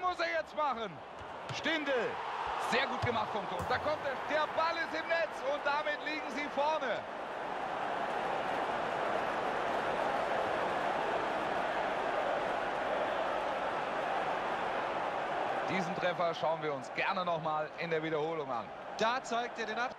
muss er jetzt machen. Stindl. Sehr gut gemacht vom Tor. Da kommt er. Der Ball ist im Netz und damit liegen sie vorne. Diesen Treffer schauen wir uns gerne nochmal in der Wiederholung an. Da zeigt er den Abschluss.